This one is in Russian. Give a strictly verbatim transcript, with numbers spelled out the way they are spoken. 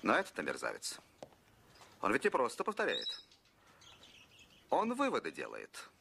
Но этот мерзавец, он ведь не просто повторяет. Он выводы делает.